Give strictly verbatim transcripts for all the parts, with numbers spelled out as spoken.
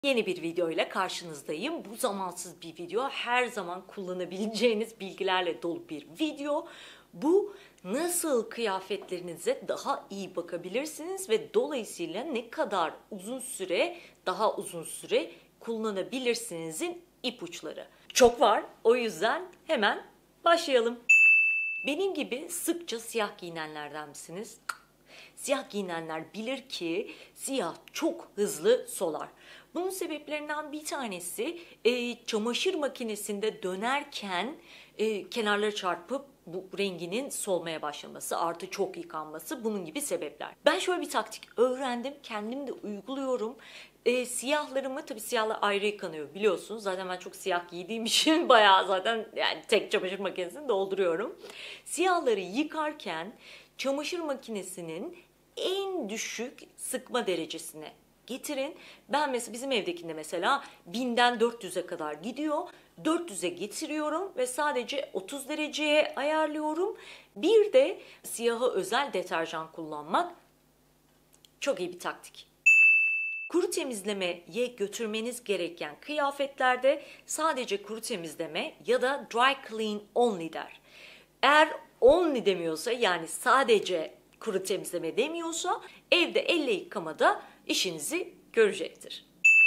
Yeni bir video ile karşınızdayım. Bu zamansız bir video. Her zaman kullanabileceğiniz bilgilerle dolu bir video. Bu nasıl kıyafetlerinize daha iyi bakabilirsiniz ve dolayısıyla ne kadar uzun süre, daha uzun süre kullanabilirsinizin ipuçları. Çok var. O yüzden hemen başlayalım. Benim gibi sıkça siyah giyinenlerden misiniz? Siyah giyinenler bilir ki siyah çok hızlı solar. Bunun sebeplerinden bir tanesi e, çamaşır makinesinde dönerken e, kenarları çarpıp bu renginin solmaya başlaması, artı çok yıkanması, bunun gibi sebepler. Ben şöyle bir taktik öğrendim, kendim de uyguluyorum. E, siyahlarımı, tabii siyahlar ayrı yıkanıyor biliyorsunuz. Zaten ben çok siyah giydiğim için bayağı zaten yani tek çamaşır makinesini dolduruyorum. Siyahları yıkarken çamaşır makinesinin en düşük sıkma derecesine getirin. Ben mesela bizim evdekinde mesela binden dört yüze kadar gidiyor. dört yüze getiriyorum ve sadece otuz dereceye ayarlıyorum. Bir de siyaha özel deterjan kullanmak çok iyi bir taktik. Kuru temizlemeye götürmeniz gereken kıyafetlerde sadece kuru temizleme ya da dry clean only der. Eğer only demiyorsa, yani sadece kuru temizleme demiyorsa, evde elle yıkamada işinizi görecektir.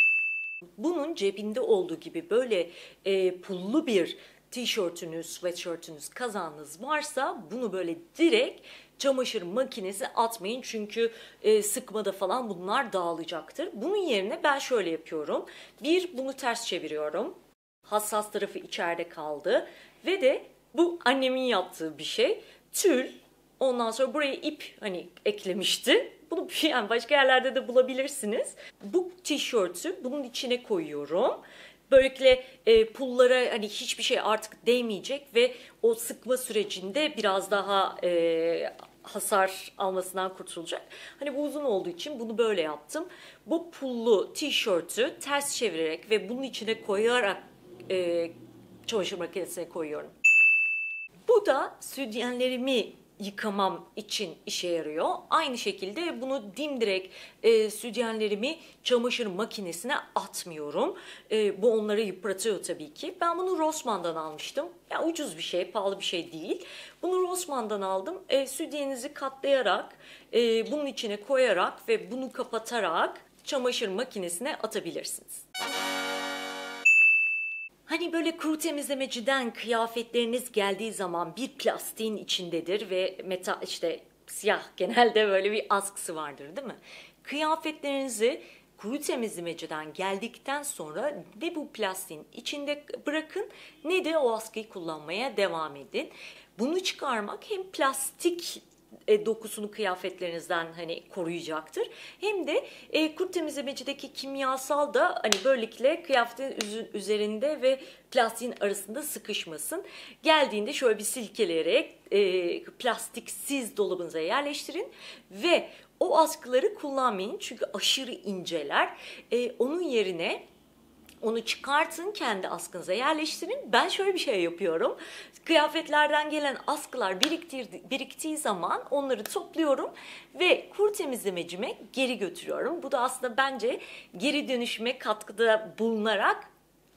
Bunun cebinde olduğu gibi böyle e, pullu bir tişörtünüz, sweatshirtünüz, kazağınız varsa bunu böyle direkt çamaşır makinesi atmayın. Çünkü e, sıkmada falan bunlar dağılacaktır. Bunun yerine ben şöyle yapıyorum. Bir, bunu ters çeviriyorum. Hassas tarafı içeride kaldı. Ve de bu annemin yaptığı bir şey. Tül. Ondan sonra buraya ip hani eklemişti. Bunu yani başka yerlerde de bulabilirsiniz. Bu tişörtü bunun içine koyuyorum. Böylelikle e, pullara hani hiçbir şey artık değmeyecek ve o sıkma sürecinde biraz daha e, hasar almasından kurtulacak. Hani bu uzun olduğu için bunu böyle yaptım. Bu pullu tişörtü ters çevirerek ve bunun içine koyarak e, çamaşır makinesine koyuyorum. Bu da sütyenlerimi yıkamam için işe yarıyor. Aynı şekilde bunu dimdirek e, sütyenlerimi çamaşır makinesine atmıyorum. E, bu onları yıpratıyor tabii ki. Ben bunu Rossmann'dan almıştım. Ya ucuz bir şey, pahalı bir şey değil. Bunu Rossmann'dan aldım. E, sütyenizi katlayarak, e, bunun içine koyarak ve bunu kapatarak çamaşır makinesine atabilirsiniz. Hani böyle kuru temizlemeciden kıyafetleriniz geldiği zaman bir plastiğin içindedir ve metal, işte siyah, genelde böyle bir askısı vardır değil mi? Kıyafetlerinizi kuru temizlemeciden geldikten sonra ne bu plastiğin içinde bırakın ne de o askıyı kullanmaya devam edin. Bunu çıkarmak hem plastik E, dokusunu kıyafetlerinizden hani koruyacaktır. Hem de e, kuru temizlemecideki kimyasal da hani böylelikle kıyafetin üzerinde ve plastiğin arasında sıkışmasın. Geldiğinde şöyle bir silkeleyerek e, plastiksiz dolabınıza yerleştirin ve o askıları kullanmayın çünkü aşırı inceler. E, onun yerine onu çıkartın, kendi askınıza yerleştirin. Ben şöyle bir şey yapıyorum. Kıyafetlerden gelen askılar biriktiği zaman onları topluyorum ve kuru temizlemecime geri götürüyorum. Bu da aslında bence geri dönüşüme katkıda bulunarak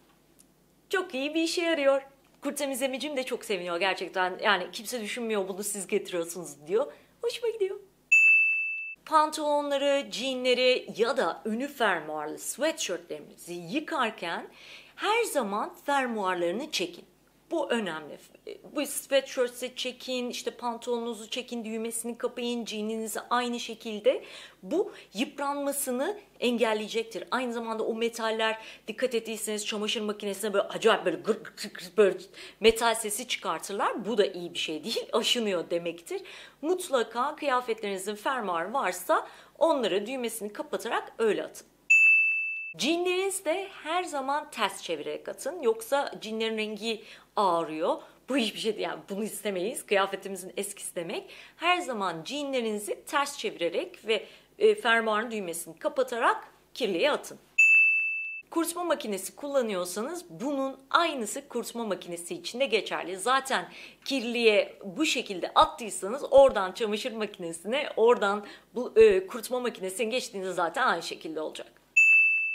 çok iyi bir işe yarıyor. Kuru temizlemecim de çok seviniyor gerçekten. Yani kimse düşünmüyor bunu siz getiriyorsunuz diyor. Hoşuma gidiyor. Pantolonları, jeanleri ya da önü fermuarlı sweatshirtlerimizi yıkarken her zaman fermuarlarını çekin. Bu önemli. Bu sweatshirt'ı çekin, işte pantolonunuzu çekin, düğmesini kapayın, jeaninizi aynı şekilde. Bu yıpranmasını engelleyecektir. Aynı zamanda o metaller, dikkat ettiyseniz çamaşır makinesine böyle acayip böyle gır gır gır böyle metal sesi çıkartırlar. Bu da iyi bir şey değil, aşınıyor demektir. Mutlaka kıyafetlerinizin fermuarı varsa onları düğmesini kapatarak öyle atın. Jeanlerinizi de her zaman ters çevirerek atın. Yoksa jeanlerin rengi ağrıyor. Bu hiçbir şey değil. Yani bunu istemeyiz. Kıyafetimizin eskisi demek. Her zaman jeanlerinizi ters çevirerek ve e, fermuarın düğmesini kapatarak kirliye atın. Kurutma makinesi kullanıyorsanız bunun aynısı kurutma makinesi için de geçerli. Zaten kirliye bu şekilde attıysanız oradan çamaşır makinesine, oradan bu e, kurutma makinesine geçtiğinizde zaten aynı şekilde olacak.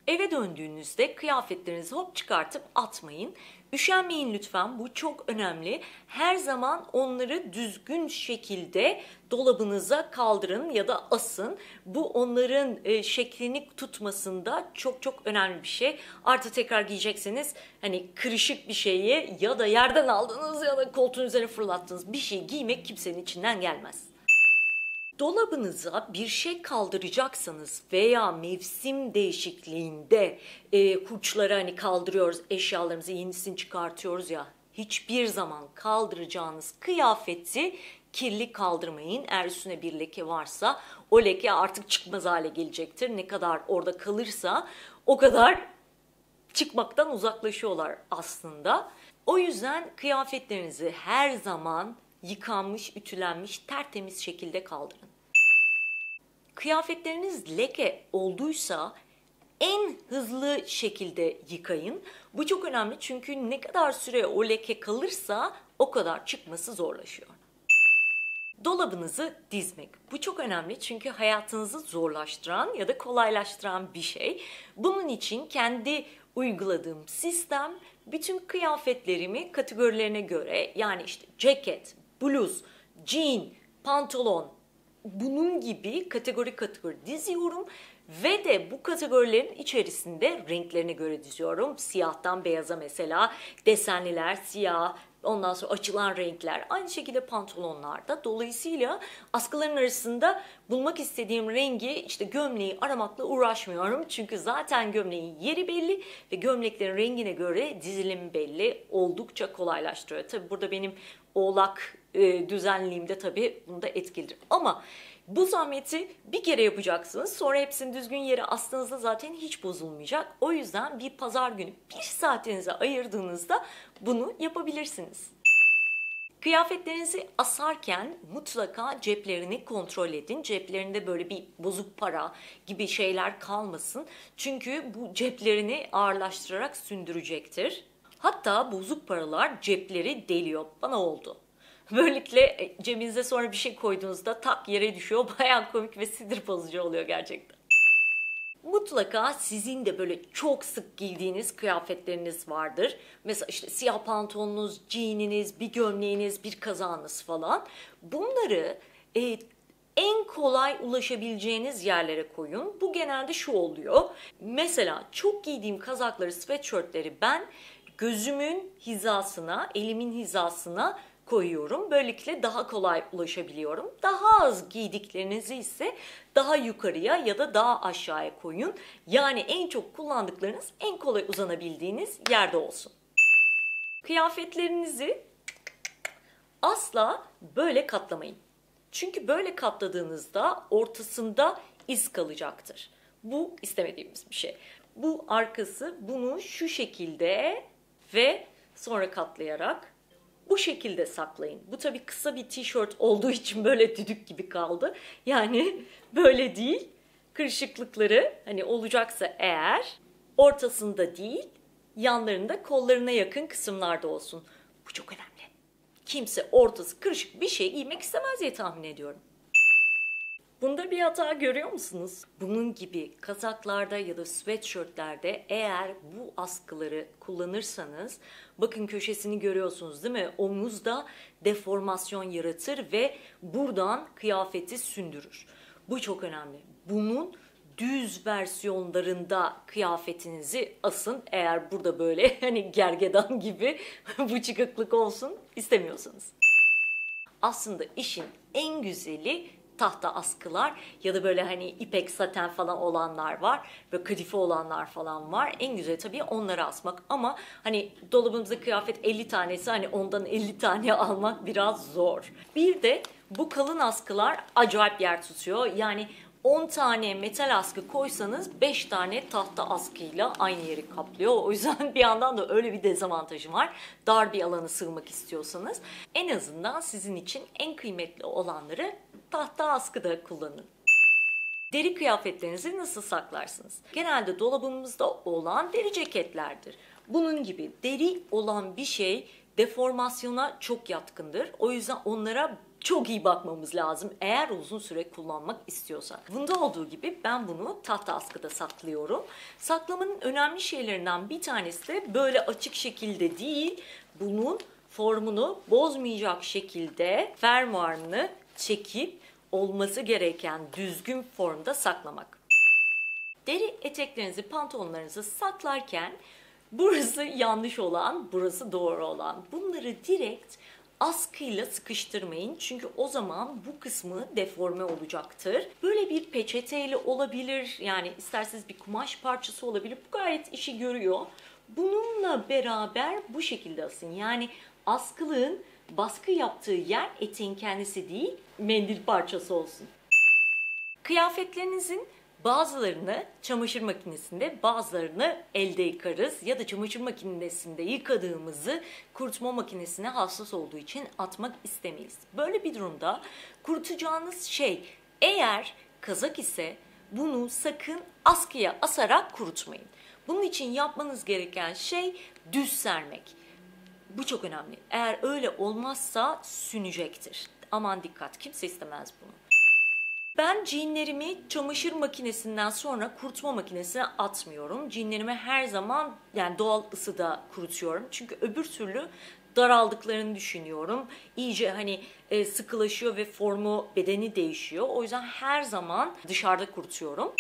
Eve döndüğünüzde kıyafetlerinizi hop çıkartıp atmayın. Üşenmeyin lütfen, bu çok önemli. Her zaman onları düzgün şekilde dolabınıza kaldırın ya da asın. Bu onların e, şeklini tutmasında çok çok önemli bir şey. Artı tekrar giyecekseniz hani kırışık bir şeyi ya da yerden aldığınız ya da koltuğun üzerine fırlattığınız bir şey giymek kimsenin içinden gelmez. Dolabınıza bir şey kaldıracaksanız veya mevsim değişikliğinde e, hurçları hani kaldırıyoruz, eşyalarımızı yenisini çıkartıyoruz ya, hiçbir zaman kaldıracağınız kıyafeti kirli kaldırmayın. Eğer üstüne bir leke varsa o leke artık çıkmaz hale gelecektir. Ne kadar orada kalırsa o kadar çıkmaktan uzaklaşıyorlar aslında. O yüzden kıyafetlerinizi her zaman yıkanmış, ütülenmiş, tertemiz şekilde kaldırın. Kıyafetleriniz leke olduysa en hızlı şekilde yıkayın. Bu çok önemli çünkü ne kadar süre o leke kalırsa o kadar çıkması zorlaşıyor. Dolabınızı dizmek. Bu çok önemli çünkü hayatınızı zorlaştıran ya da kolaylaştıran bir şey. Bunun için kendi uyguladığım sistem, bütün kıyafetlerimi kategorilerine göre, yani işte ceket, bluz, jean, pantolon, bunun gibi kategori kategori diziyorum ve de bu kategorilerin içerisinde renklerine göre diziyorum. Siyahtan beyaza mesela, desenliler siyah, ondan sonra açılan renkler, aynı şekilde pantolonlarda. Dolayısıyla askıların arasında bulmak istediğim rengi, işte gömleği aramakla uğraşmıyorum. Çünkü zaten gömleğin yeri belli ve gömleklerin rengine göre dizilim belli. Oldukça kolaylaştırıyor. Tabi burada benim oğlak e, düzenliğimde tabii bunda etkilidir. Ama bu zahmeti bir kere yapacaksınız. Sonra hepsini düzgün yere astığınızda zaten hiç bozulmayacak. O yüzden bir pazar günü bir saatinize ayırdığınızda bunu yapabilirsiniz. Kıyafetlerinizi asarken mutlaka ceplerini kontrol edin. Ceplerinde böyle bir bozuk para gibi şeyler kalmasın. Çünkü bu ceplerini ağırlaştırarak sündürecektir. Hatta bozuk paralar cepleri deliyor. Bana oldu. Böylelikle cebinize sonra bir şey koyduğunuzda tak yere düşüyor. Bayağı komik ve sinir bozucu oluyor gerçekten. Mutlaka sizin de böyle çok sık giydiğiniz kıyafetleriniz vardır. Mesela işte siyah pantolonunuz, jeaniniz, bir gömleğiniz, bir kazağınız falan. Bunları e, en kolay ulaşabileceğiniz yerlere koyun. Bu genelde şu oluyor. Mesela çok giydiğim kazakları, sweatshirtleri ben gözümün hizasına, elimin hizasına koyuyorum. Böylelikle daha kolay ulaşabiliyorum. Daha az giydiklerinizi ise daha yukarıya ya da daha aşağıya koyun. Yani en çok kullandıklarınız en kolay uzanabildiğiniz yerde olsun. Kıyafetlerinizi asla böyle katlamayın. Çünkü böyle katladığınızda ortasında iz kalacaktır. Bu istemediğimiz bir şey. Bu arkası, bunu şu şekilde ve sonra katlayarak bu şekilde saklayın. Bu tabii kısa bir tişört olduğu için böyle düdük gibi kaldı. Yani böyle değil. Kırışıklıkları hani olacaksa eğer ortasında değil, yanlarında, kollarına yakın kısımlarda olsun. Bu çok önemli. Kimse ortası kırışık bir şey giymek istemez diye tahmin ediyorum. Bunda bir hata görüyor musunuz? Bunun gibi kazaklarda ya da sweatshirtlerde eğer bu askıları kullanırsanız, bakın köşesini görüyorsunuz değil mi? Omuzda deformasyon yaratır ve buradan kıyafeti sündürür. Bu çok önemli. Bunun düz versiyonlarında kıyafetinizi asın. Eğer burada böyle hani gergedan gibi bu çıkıklık olsun istemiyorsanız. Aslında işin en güzeli tahta askılar ya da böyle hani ipek saten falan olanlar var ve kadife olanlar falan var. En güzeli tabii onları asmak ama hani dolabımızda kıyafet elli tanesi, hani ondan elli tane almak biraz zor. Bir de bu kalın askılar acayip yer tutuyor. Yani on tane metal askı koysanız beş tane tahta askıyla aynı yeri kaplıyor. O yüzden bir yandan da öyle bir dezavantajı var. Dar bir alana sığmak istiyorsanız en azından sizin için en kıymetli olanları tahta askıda kullanın. Deri kıyafetlerinizi nasıl saklarsınız? Genelde dolabımızda olan deri ceketlerdir. Bunun gibi deri olan bir şey deformasyona çok yatkındır. O yüzden onlara çok iyi bakmamız lazım eğer uzun süre kullanmak istiyorsak. Bunda olduğu gibi ben bunu tahta askıda saklıyorum. Saklamanın önemli şeylerinden bir tanesi de böyle açık şekilde değil, bunun formunu bozmayacak şekilde fermuarını çekip olması gereken düzgün formda saklamak. Deri eteklerinizi, pantolonlarınızı saklarken burası yanlış olan, burası doğru olan. Bunları direkt askıyla sıkıştırmayın çünkü o zaman bu kısmı deforme olacaktır. Böyle bir peçeteyle olabilir, yani isterseniz bir kumaş parçası olabilir. Bu gayet işi görüyor. Bununla beraber bu şekilde asın. Yani askılığın baskı yaptığı yer eteğin kendisi değil, mendil parçası olsun. Kıyafetlerinizin bazılarını çamaşır makinesinde, bazılarını elde yıkarız ya da çamaşır makinesinde yıkadığımızı kurutma makinesine hassas olduğu için atmak istemeyiz. Böyle bir durumda kurutacağınız şey eğer kazak ise bunu sakın askıya asarak kurutmayın. Bunun için yapmanız gereken şey düz sermek. Bu çok önemli. Eğer öyle olmazsa sünecektir. Aman dikkat, kimse istemez bunu. Ben jeanlerimi çamaşır makinesinden sonra kurutma makinesine atmıyorum. Jeanlerimi her zaman yani doğal ısıda kurutuyorum. Çünkü öbür türlü daraldıklarını düşünüyorum. İyice hani e, sıkılaşıyor ve formu, bedeni değişiyor. O yüzden her zaman dışarıda kurutuyorum.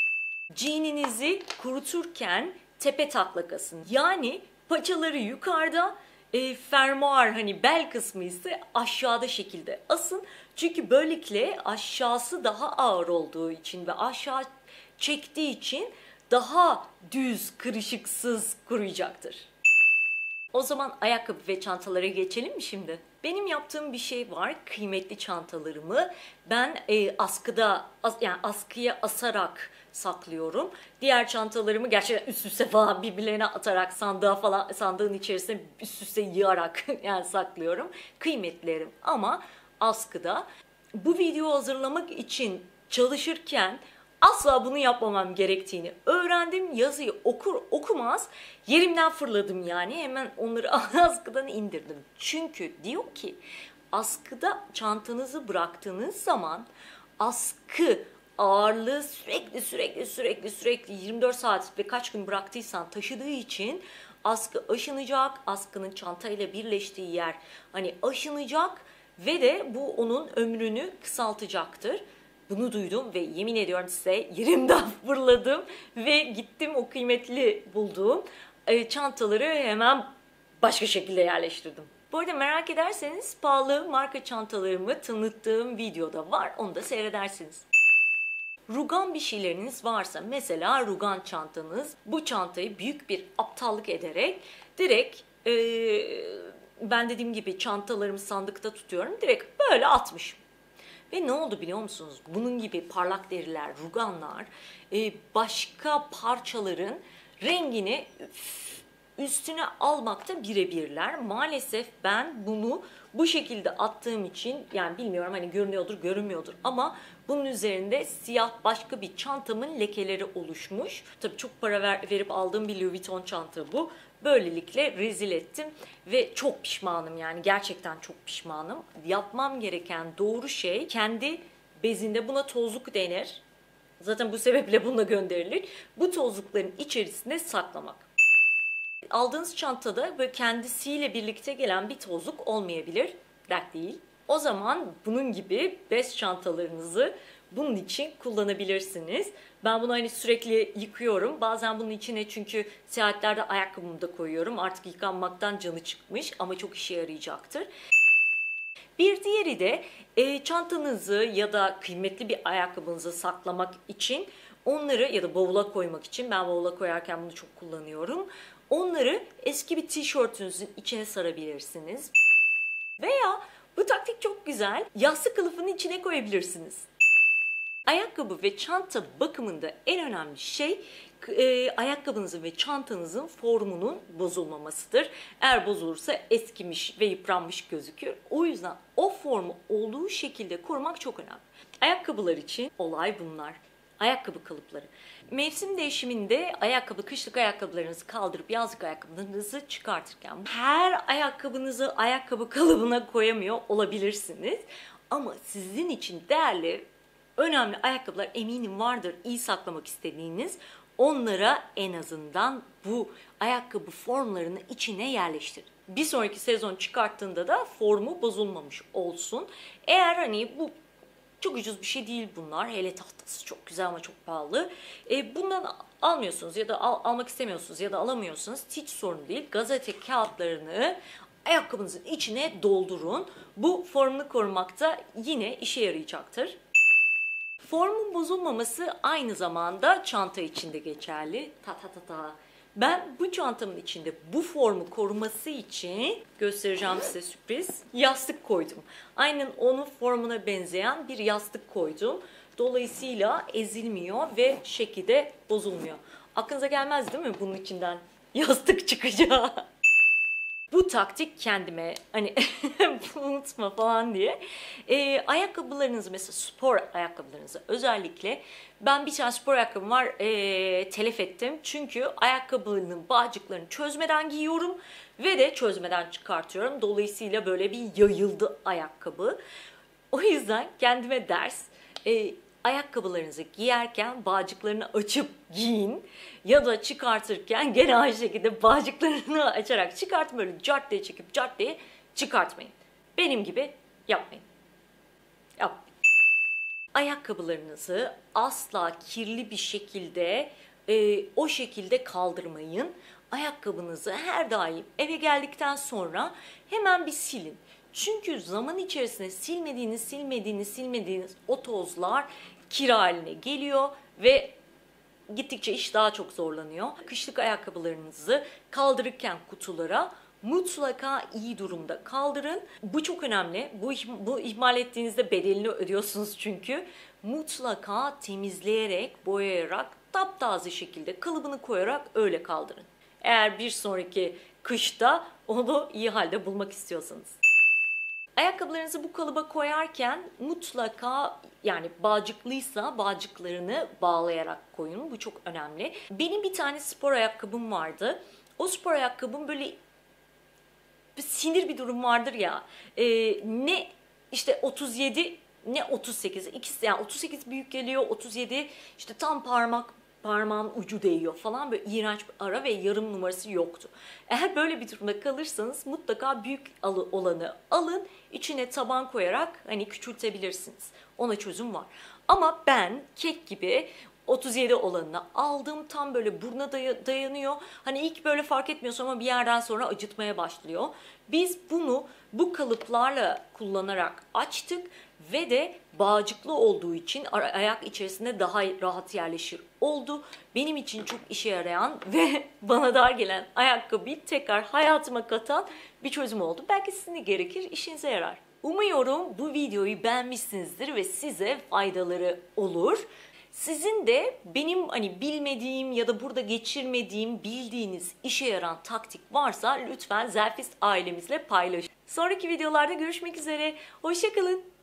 Jeaninizi kuruturken tepe taklak asın. Yani paçaları yukarıda, e, fermuar hani bel kısmı ise aşağıda şekilde asın. Çünkü böylelikle aşağısı daha ağır olduğu için ve aşağı çektiği için daha düz, kırışıksız kuruyacaktır. O zaman ayakkabı ve çantalara geçelim mi şimdi? Benim yaptığım bir şey var. Kıymetli çantalarımı ben e, askıda, as, yani askıya asarak saklıyorum. Diğer çantalarımı gerçekten üst üste falan birbirlerine atarak sandığa falan, sandığın içerisine üst üste yığarak yani saklıyorum. Kıymetlerim ama askıda. Bu video hazırlamak için çalışırken asla bunu yapmamam gerektiğini öğrendim. Yazıyı okur okumaz yerimden fırladım yani. Hemen onları askıdan indirdim. Çünkü diyor ki askıda çantanızı bıraktığınız zaman askı ağırlığı sürekli sürekli sürekli sürekli yirmi dört saat ve kaç gün bıraktıysan taşıdığı için askı aşınacak. Askının çantayla birleştiği yer hani aşınacak ve de bu onun ömrünü kısaltacaktır. Bunu duydum ve yemin ediyorum size yerimden fırladım ve gittim o kıymetli bulduğum çantaları hemen başka şekilde yerleştirdim. Bu arada merak ederseniz pahalı marka çantalarımı tanıttığım videoda var, onu da seyredersiniz. Rugan bir şeyleriniz varsa, mesela rugan çantanız, bu çantayı büyük bir aptallık ederek direkt ee, ben dediğim gibi çantalarımı sandıkta tutuyorum, direkt böyle atmışım. Ve ne oldu biliyor musunuz? Bunun gibi parlak deriler, ruganlar başka parçaların rengini üstüne almakta birebirler. Maalesef ben bunu bu şekilde attığım için, yani bilmiyorum hani görünüyordur görünmüyordur ama bunun üzerinde siyah başka bir çantamın lekeleri oluşmuş. Tabii çok para ver, verip aldığım bir Louis Vuitton çanta bu. Böylelikle rezil ettim ve çok pişmanım, yani gerçekten çok pişmanım. Yapmam gereken doğru şey kendi bezinde, buna tozluk denir. Zaten bu sebeple bununla gönderilir. Bu tozlukların içerisinde saklamak. Aldığınız çantada böyle kendisiyle birlikte gelen bir tozluk olmayabilir. Dert değil. O zaman bunun gibi bez çantalarınızı bunun için kullanabilirsiniz. Ben bunu hani sürekli yıkıyorum. Bazen bunun içine çünkü seyahatlerde ayakkabımı da koyuyorum. Artık yıkanmaktan canı çıkmış ama çok işe yarayacaktır. Bir diğeri de e, çantanızı ya da kıymetli bir ayakkabınızı saklamak için onları, ya da bavula koymak için, ben bavula koyarken bunu çok kullanıyorum. Onları eski bir tişörtünüzün içine sarabilirsiniz. Veya bu taktik çok güzel, yastık kılıfının içine koyabilirsiniz. Ayakkabı ve çanta bakımında en önemli şey e, ayakkabınızın ve çantanızın formunun bozulmamasıdır. Eğer bozulursa eskimiş ve yıpranmış gözükür. O yüzden o formu olduğu şekilde korumak çok önemli. Ayakkabılar için olay bunlar. Ayakkabı kalıpları. Mevsim değişiminde ayakkabı, kışlık ayakkabılarınızı kaldırıp yazlık ayakkabılarınızı çıkartırken her ayakkabınızı ayakkabı kalıbına koyamıyor olabilirsiniz. Ama sizin için değerli, önemli ayakkabılar eminim vardır, iyi saklamak istediğiniz. Onlara en azından bu ayakkabı formlarını içine yerleştirin. Bir sonraki sezon çıkarttığında da formu bozulmamış olsun. Eğer hani bu çok ucuz bir şey değil bunlar. Hele tahtası çok güzel ama çok pahalı. E, bundan almıyorsunuz ya da al, almak istemiyorsunuz ya da alamıyorsunuz. Hiç sorun değil. Gazete kağıtlarını ayakkabınızın içine doldurun. Bu formunu korumakta yine işe yarayacaktır. Formun bozulmaması aynı zamanda çanta içinde geçerli. Ta ta ta ta. Ben bu çantamın içinde bu formu koruması için göstereceğim size sürpriz. Yastık koydum. Aynen onun formuna benzeyen bir yastık koydum. Dolayısıyla ezilmiyor ve şekilde bozulmuyor. Aklınıza gelmez değil mi bunun içinden yastık çıkacağı? Bu taktik kendime hani unutma falan diye. Ee, ayakkabılarınızı mesela spor ayakkabılarınızı özellikle ben bir tane spor ayakkabım var ee, telef ettim. Çünkü ayakkabının bağcıklarını çözmeden giyiyorum ve de çözmeden çıkartıyorum. Dolayısıyla böyle bir yayıldı ayakkabı. O yüzden kendime ders. Ee, Ayakkabılarınızı giyerken bağcıklarını açıp giyin ya da çıkartırken gene aynı şekilde bağcıklarını açarak çıkartın, böyle cart diye çekip cart diye çıkartmayın. Benim gibi yapmayın. Yap. Ayakkabılarınızı asla kirli bir şekilde e, o şekilde kaldırmayın. Ayakkabınızı her daim eve geldikten sonra hemen bir silin. Çünkü zaman içerisinde silmediğiniz, silmediğiniz, silmediğiniz o tozlar kir haline geliyor ve gittikçe iş daha çok zorlanıyor. Kışlık ayakkabılarınızı kaldırırken kutulara mutlaka iyi durumda kaldırın. Bu çok önemli. Bu, bu ihmal ettiğinizde bedelini ödüyorsunuz çünkü. Mutlaka temizleyerek, boyayarak, taptaze şekilde kalıbını koyarak öyle kaldırın. Eğer bir sonraki kışta onu iyi halde bulmak istiyorsanız. Ayakkabılarınızı bu kalıba koyarken mutlaka, yani bağcıklıysa bağcıklarını bağlayarak koyun. Bu çok önemli. Benim bir tane spor ayakkabım vardı. O spor ayakkabım böyle bir sinir bir durum vardır ya. E, ne işte otuz yedi ne otuz sekiz. İkisi yani otuz sekiz büyük geliyor. otuz yedi işte tam parmak parmağın ucu değiyor falan, böyle iğrenç bir ara ve yarım numarası yoktu. Eğer böyle bir durumda kalırsanız mutlaka büyük olanı alın, içine taban koyarak hani küçültebilirsiniz. Ona çözüm var. Ama ben kek gibi otuz yedi olanını aldım. Tam böyle buruna dayanıyor. Hani ilk böyle fark etmiyorsun ama bir yerden sonra acıtmaya başlıyor. Biz bunu bu kalıplarla kullanarak açtık ve de bağcıklı olduğu için ayak içerisinde daha rahat yerleşir oldu. Benim için çok işe yarayan ve bana dar gelen ayakkabıyı tekrar hayatıma katan bir çözüm oldu. Belki sizin de gerekir, işinize yarar. Umuyorum bu videoyu beğenmişsinizdir ve size faydaları olur. Sizin de benim hani bilmediğim ya da burada geçirmediğim bildiğiniz işe yarayan taktik varsa lütfen Zelfist ailemizle paylaşın. Sonraki videolarda görüşmek üzere. Hoşça kalın.